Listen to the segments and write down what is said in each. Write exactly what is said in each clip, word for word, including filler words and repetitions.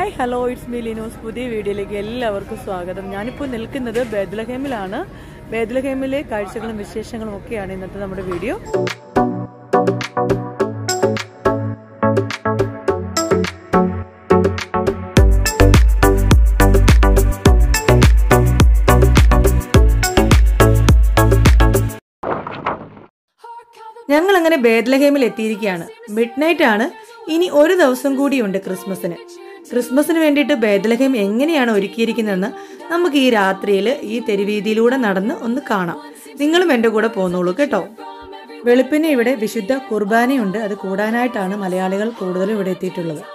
Hi, hello, it's Me Linuz. പുതിയ വീഡിയോയിലേക്ക് എല്ലാവർക്കും സ്വാഗതം. ഞാനിപ്പോൾ നിൽക്കുന്നത് ബെത്ലഹേമിലാണ്. ബെത്ലഹേമിലെ കാഴ്ചകളും വിശേഷങ്ങളും ഒക്കെയാണ് ഇന്നത്തെ നമ്മുടെ വീഡിയോ. ഞങ്ങൾ അങ്ങനെ ബെത്ലഹേമിൽ എത്തിയിരിക്കുകയാണ്. മിഡ് നൈറ്റ് ആണ്. ഇനി ഒരു ദിവസം കൂടിയുണ്ട് ക്രിസ്മസിന്. ക്രിസ്മസിന് വേണ്ടിയിട്ട് ബെത്ലഹേം എങ്ങനെയാണ് ഒരുക്കിയിരിക്കുന്നതെന്ന് നമുക്ക് ഈ രാത്രിയിൽ ഈ തെരുവീതിയിലൂടെ നടന്ന് ഒന്ന് കാണാം. നിങ്ങളും എൻ്റെ കൂടെ പോന്നോളൂ കേട്ടോ. വെളുപ്പിന് ഇവിടെ വിശുദ്ധ കുർബാനയുണ്ട്. അത് കൂടാനായിട്ടാണ് മലയാളികൾ കൂടുതലും ഇവിടെ എത്തിയിട്ടുള്ളത്.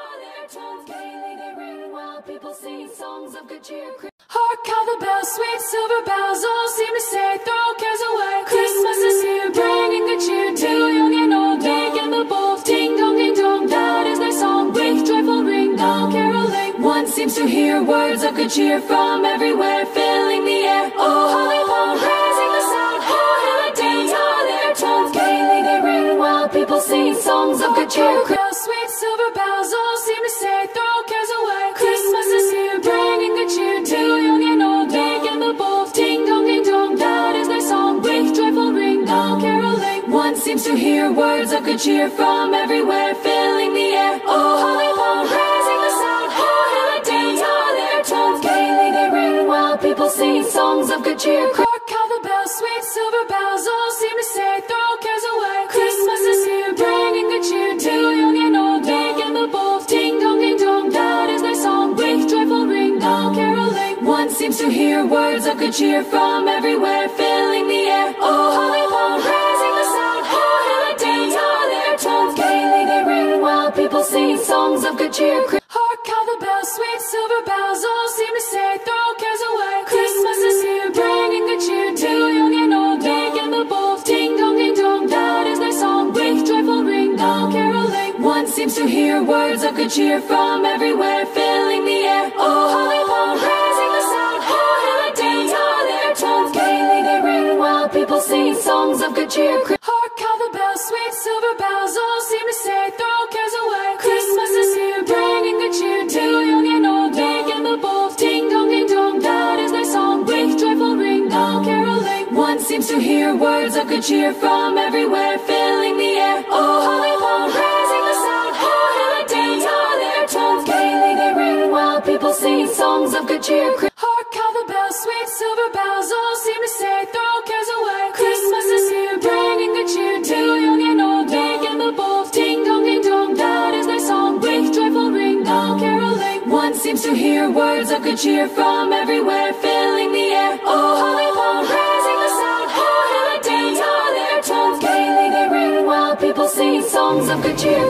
Hark how the bells, sweet silver bells, all seem to say, throw cares away. Christmas is here, bringing good cheer to young and old, big and the bold. Ding dong, ding dong, that is their song. With joyful ring, all caroling. One seems to hear words of good cheer from everywhere, filling the air. Oh, holy Paul, raising the sound. Oh, hail a day, all their tones gaily they ring, while people sing songs of good cheer. Bells, sweet silver bells, all seem to say, throw cares away. Christmas is here, bringing good cheer to young and old, big and the bold. Ding dong, ding dong, that is their song. With joyful ring, all caroling. One seems to hear words of good cheer from everywhere, filling the air. Oh, holy Paul, raising the sound. Oh, hail a day, all their tones gaily they ring, while people sing songs of good cheer. Hark how the bells, sweet silver bells, all seem to say, throw cares away. Christmas is here, bringing good cheer to young and old, big and the bold. Ding dong, ding dong, that is their song. With joyful ring, all caroling. One seems to hear words of good cheer from everywhere, filling the air. Oh, holy Paul, raising the sound. Oh, hail a day, all their tones gaily they ring, while people sing songs of good cheer. Hark how the bells, sweet silver bells, all seem to say, throw cares away. Christmas is here, bringing good cheer to young and old, big and the bold. Ding dong, ding dong, that is their song. With joyful ring, all caroling. One seems to hear words of good cheer from everywhere, filling the air. Oh, holy Paul, raising the sound. Oh, hail a day, all their tones gaily they ring, while people sing songs of good cheer. Hark how the bells, sweet silver bells, all seem to say, throw cares away. Christmas is here, bringing good cheer to young and old, big and the bold. Ding dong, ding dong, that is their song. With joyful ring, all caroling. One seems to hear words of good cheer from everywhere, filling the air. Oh, holy Paul, raising the sound. Oh, hail a day, all their tones gaily they ring, while people sing songs of good cheer. Hark how the bells, sweet silver bells, all seem to say, throw cares away. Christmas is here, bringing good cheer to young and old, big and the bold. Ding dong, ding dong, that is their song. With joyful ring, all caroling. One seems to hear words of good cheer from everywhere, filling the air. Oh, holy Paul, raising the sound. Oh, hail a day, all their tones gaily they ring, while people sing songs of good cheer.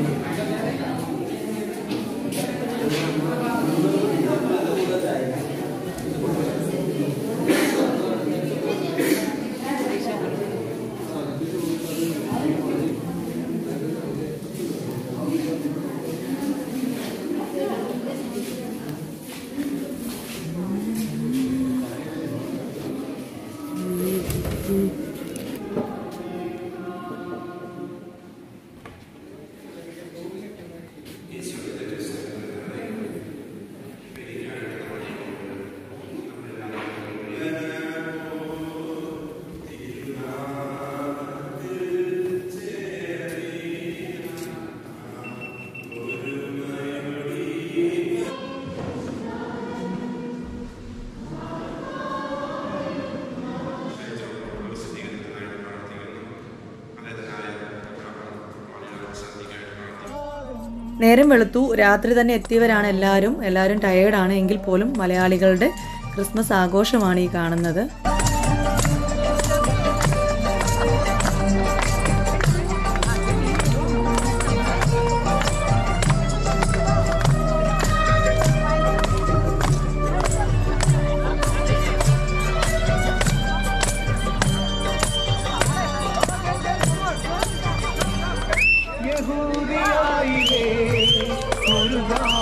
നേരം വെളുത്തു. രാത്രി തന്നെ എത്തിയവരാണ് എല്ലാവരും. എല്ലാവരും ടയേർഡാണ്. എങ്കിൽ പോലും മലയാളികളുടെ Christmas ആഘോഷമാണ് ഈ കാണുന്നത്.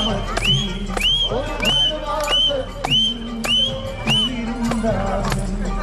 Love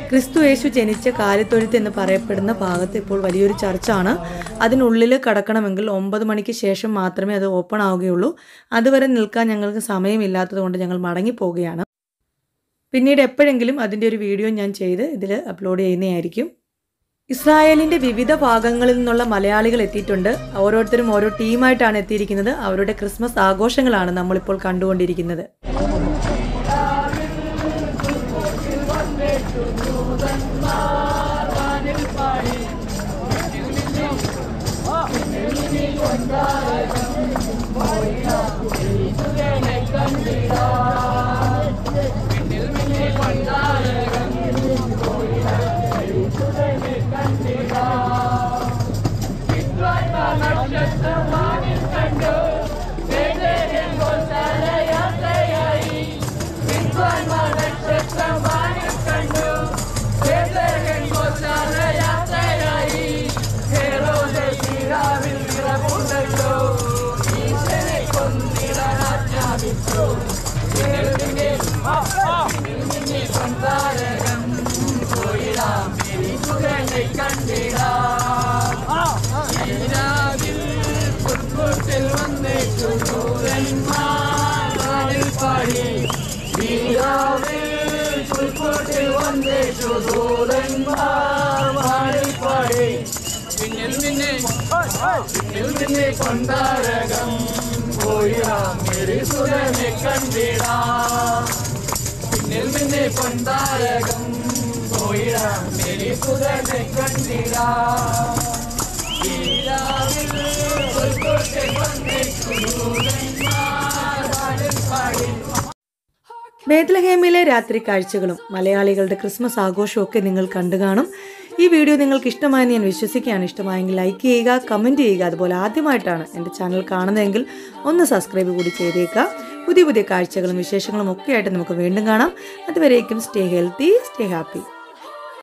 ക്രിസ്തു യേശു ജനിച്ച കാലിത്തൊഴുത്ത് എന്ന് പറയപ്പെടുന്ന ഭാഗത്ത് ഇപ്പോൾ വലിയൊരു ചർച്ചാണ്. അതിനുള്ളിൽ കടക്കണമെങ്കിൽ ഒമ്പത് മണിക്ക് ശേഷം മാത്രമേ അത് ഓപ്പൺ ആവുകയുള്ളൂ. അതുവരെ നിൽക്കാൻ ഞങ്ങൾക്ക് സമയമില്ലാത്തത് കൊണ്ട് ഞങ്ങൾ മടങ്ങിപ്പോവുകയാണ്. പിന്നീട് എപ്പോഴെങ്കിലും അതിൻ്റെ ഒരു വീഡിയോ ഞാൻ ചെയ്ത് ഇതിൽ അപ്ലോഡ് ചെയ്യുന്നതായിരിക്കും. ഇസ്രായേലിൻ്റെ വിവിധ ഭാഗങ്ങളിൽ നിന്നുള്ള മലയാളികൾ എത്തിയിട്ടുണ്ട്. ഓരോരുത്തരും ഓരോ ടീമായിട്ടാണ് എത്തിയിരിക്കുന്നത്. അവരുടെ ക്രിസ്മസ് ആഘോഷങ്ങളാണ് നമ്മളിപ്പോൾ കണ്ടുകൊണ്ടിരിക്കുന്നത്. കൊണ്ടാരകം പോയിടാം സുരനെ കണ്ടിടാം പിന്നിൽ നിന്നെ കൊണ്ടാരകം പോയിടാം സുരനെ കണ്ടിടാം ബേത്ലഹേമിലെ രാത്രി കാഴ്ചകളും മലയാളികളുടെ ക്രിസ്മസ് ആഘോഷവും ഒക്കെ നിങ്ങൾ കണ്ടു കാണും. ഈ വീഡിയോ നിങ്ങൾക്ക് ഇഷ്ടമായെന്ന് ഞാൻ വിശ്വസിക്കുകയാണ്. ഇഷ്ടമായെങ്കിൽ ലൈക്ക് ചെയ്യുക, കമൻറ്റ് ചെയ്യുക. അതുപോലെ ആദ്യമായിട്ടാണ് എൻ്റെ ചാനൽ കാണുന്നതെങ്കിൽ ഒന്ന് സബ്സ്ക്രൈബ് കൂടി ചെയ്തേക്കുക. പുതിയ പുതിയ കാഴ്ചകളും വിശേഷങ്ങളും ഒക്കെ ആയിട്ട് നമുക്ക് വീണ്ടും കാണാം. അതുവരേക്കും സ്റ്റേ ഹെൽത്തി, സ്റ്റേ ഹാപ്പി.